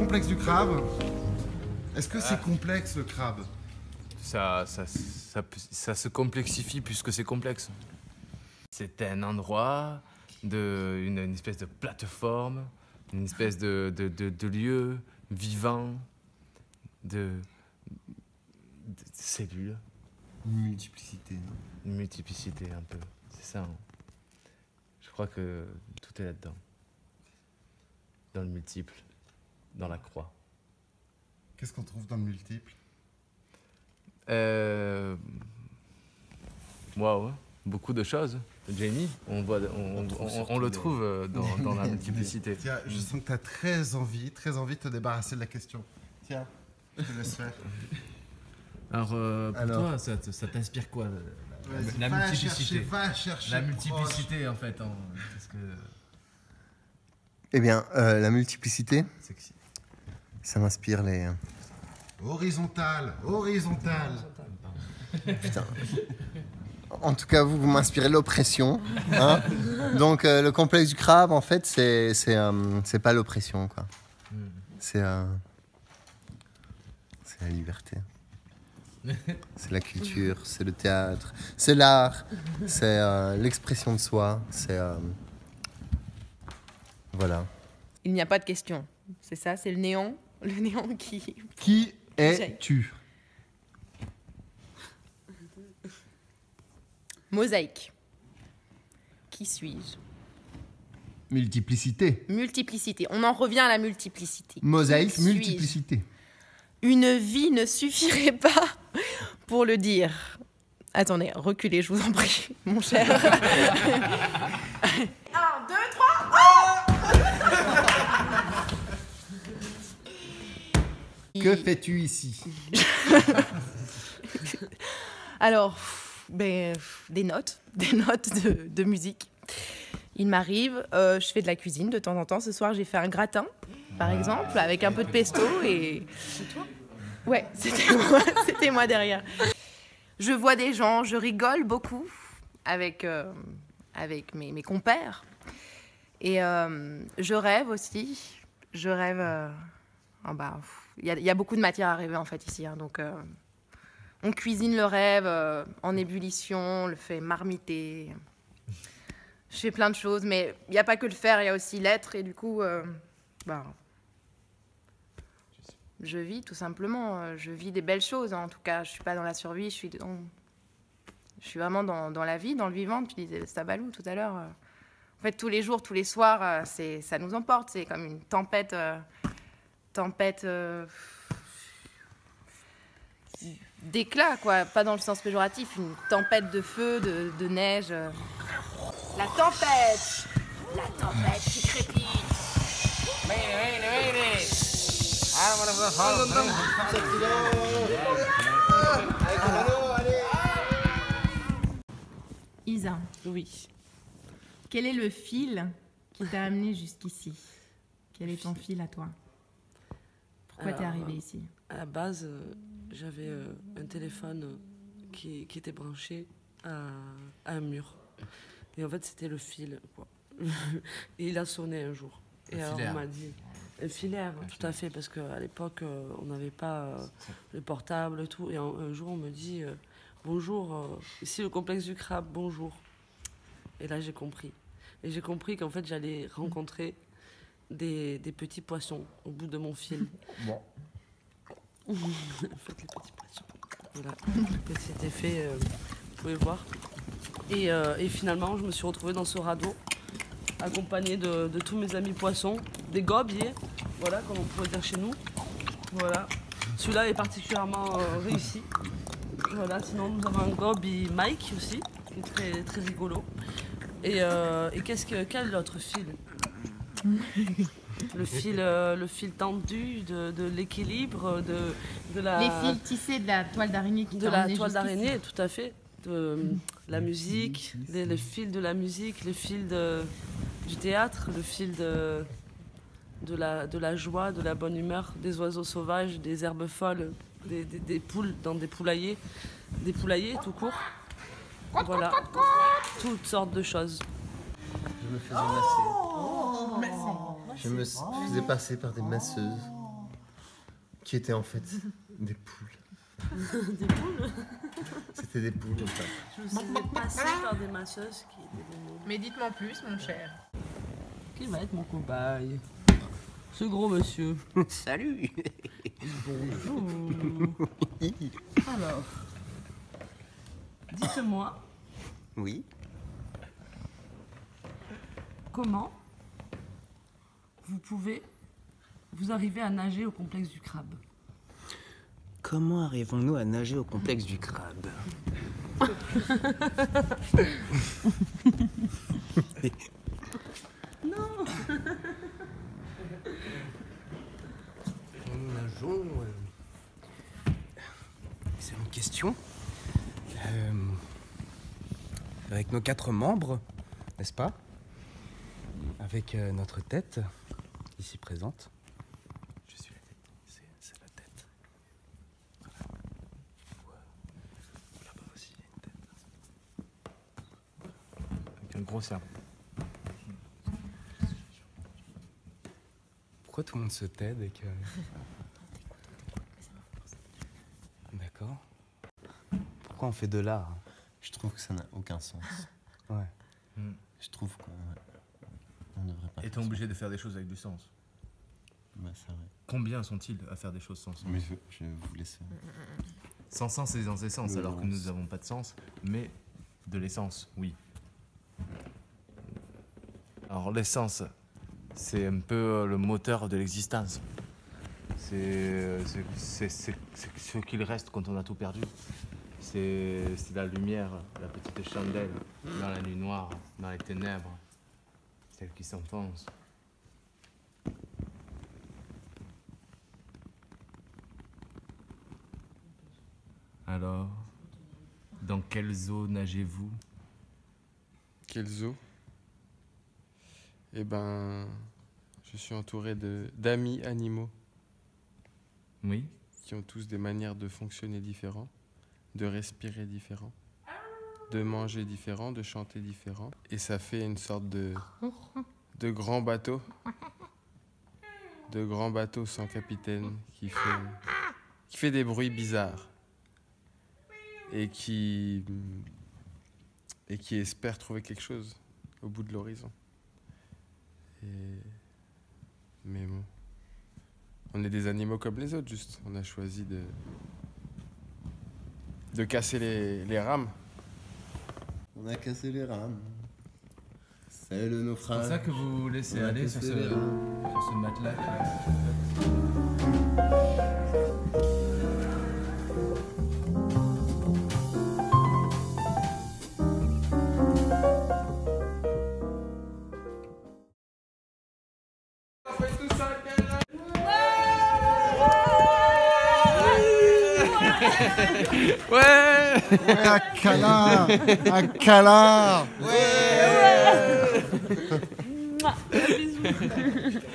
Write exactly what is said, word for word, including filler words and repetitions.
complexe du crabe. Est-ce que c'est complexe le crabe? Ça, ça, ça, ça se complexifie plus que c'est complexe. C'est un endroit, de, une, une espèce de plateforme, une espèce de, de, de, de lieu vivant, de, de cellules. Une multiplicité, non? Une multiplicité un peu, c'est ça. Hein. Je crois que tout est là-dedans. Dans le multiple, dans la croix. Qu'est-ce qu'on trouve dans le multiple? Euh... Waouh, beaucoup de choses. Jamie, on, voit, on, on, on, on le trouve dans, dans la multiplicité. Tiens, je sens que tu as très envie, très envie de te débarrasser de la question. Tiens, je te laisse faire. Alors, euh, pour Alors. toi, ça, ça t'inspire quoi? La, Vas-y, la va multiplicité. chercher, va chercher La multiplicité, en fait. Hein. Parce que... Eh bien, euh, la multiplicité, Sexy. ça m'inspire les... Horizontal, horizontal. Putain. En tout cas, vous, vous m'inspirez l'oppression. Hein. Donc, euh, le complexe du crabe, en fait, c'est c'est euh, c'est pas l'oppression, quoi. C'est euh, c'est la liberté. C'est la culture, c'est le théâtre, c'est l'art, c'est euh, l'expression de soi, c'est... Euh, voilà. Il n'y a pas de question. C'est ça, c'est le néant. Le néant qui... Qui es-tu? Mosaïque. Qui suis-je? Multiplicité. Multiplicité. On en revient à la multiplicité. Mosaïque, Qui suis-je? multiplicité. Une vie ne suffirait pas pour le dire. Attendez, reculez, je vous en prie, mon cher. Un, deux, trois, oh! Que fais-tu ici? Alors, ben, des notes, des notes de, de musique. Il m'arrive, euh, je fais de la cuisine de temps en temps. Ce soir, j'ai fait un gratin, par exemple, avec un peu de pesto et... C'est toi? Ouais, c'était moi, c'était moi derrière. Je vois des gens, je rigole beaucoup avec, euh, avec mes, mes compères. Et euh, je rêve aussi. Je rêve... Euh, oh bah, il y, y a beaucoup de matière à rêver, en fait, ici. Hein, donc, euh, on cuisine le rêve euh, en ébullition, on le fait marmiter. Je fais plein de choses, mais il n'y a pas que le faire, il y a aussi l'être. Et du coup, euh, bah, je vis tout simplement. Je vis des belles choses, hein, en tout cas. Je ne suis pas dans la survie, je suis, dans, je suis vraiment dans, dans la vie, dans le vivant. Tu disais Sabalou tout à l'heure. En fait, tous les jours, tous les soirs, c'est, ça nous emporte. C'est comme une tempête... Euh, tempête euh, d'éclat, quoi. Pas dans le sens péjoratif, une tempête de feu, de, de neige. La tempête! La tempête qui crépite! Isa, Oui. quel est le fil qui t'a amené jusqu'ici? Quel est ton fil à toi? Pourquoi t'es arrivée ici? À la base, euh, j'avais euh, un téléphone euh, qui, qui était branché à, à un mur. Et en fait, c'était le fil, quoi. Et il a sonné un jour. Et Un alors, filaire. on m'a dit... Un filaire, Un tout filaire. à fait, parce qu'à l'époque, euh, on n'avait pas euh, le portable et tout. Et un, un jour, on me dit euh, bonjour, euh, ici le complexe du crabe, bonjour. Et là, j'ai compris. Et j'ai compris qu'en fait, j'allais rencontrer des, des petits poissons au bout de mon fil. Bon. En fait, les petits poissons. Voilà, petit effet, euh, vous pouvez voir. Et, euh, et finalement, je me suis retrouvée dans ce radeau, accompagnée de, de tous mes amis poissons, des gobiers, voilà, comme on pourrait dire chez nous. Voilà. Celui-là est particulièrement euh, réussi. Voilà, sinon nous avons un gobi Mike aussi, qui est très, très rigolo. Et, euh, et qu'est-ce que, quel est l'autre fil? Le fil, euh, le fil tendu de, de l'équilibre, de, de la... Les fils tissés de la toile d'araignée qui de t'a la emmené toile jusqu'ici. d'araignée, tout à fait. De la musique, les, le fil de la musique, le fil de, du théâtre, le fil de, de, la, de la joie, de la bonne humeur, des oiseaux sauvages, des herbes folles, des, des, des poules dans des poulaillers, des poulaillers tout court. Voilà, toutes sortes de choses. Je me faisais masser. Je me faisais passer par des masseuses. qui étaient en fait des poules. Des poules. C'était des poules. En fait. Je me suis fait passer par des masseuses qui étaient des poules. Mais dites-moi plus, mon cher. Qui va être mon cobaye? Ce gros monsieur. Salut. Bonjour. Alors, dites-moi, Oui. comment vous pouvez vous arriver à nager au complexe du crabe? Comment arrivons-nous à nager au complexe du crabe? Non. Nous nageons. euh, C'est une question. Euh, Avec nos quatre membres, n'est-ce pas? Avec euh, notre tête, ici présente. Je suis la tête. C'est c'est la tête. Voilà. Ouais. Là-bas aussi, il y a une tête. Avec un gros cerveau. Pourquoi tout le monde se t'aide et que... D'accord. Pourquoi on fait de l'art? Je trouve que ça n'a aucun sens. Ouais. Je trouve qu'on on devrait pas. Est-on obligé de faire des choses avec du sens? Bah, c'est vrai. Combien sont-ils à faire des choses sans sens? Mais je, je vous laisse. Sans sens et sans essence, Le alors que lance. nous n'avons pas de sens, mais de l'essence, oui. Alors l'essence, c'est un peu le moteur de l'existence. C'est c'est- c'est- c'est- c'est ce qu'il reste quand on a tout perdu. C'est c'est la lumière, la petite chandelle dans la nuit noire, dans les ténèbres, celle qui s'enfonce. Alors, dans quelles eaux nagez-vous? Quelles eaux? Eh ben, je suis entouré de d'amis animaux Oui. qui ont tous des manières de fonctionner différentes, de respirer différents, de manger différents, de chanter différents. Et ça fait une sorte de, de grand bateau, de grand bateau sans capitaine qui fait, qui fait des bruits bizarres et qui, et qui espère trouver quelque chose au bout de l'horizon. Et... Mais bon, on est des animaux comme les autres, juste. On a choisi de, de casser les, les rames. On a cassé les rames. C'est le C'est pour naufrage. ça que vous vous laissez On a aller sur cassé ce, les rames. sur ce matelas. Ouais. Ouais, un câlin. Un câlin. Mouah, un bisou.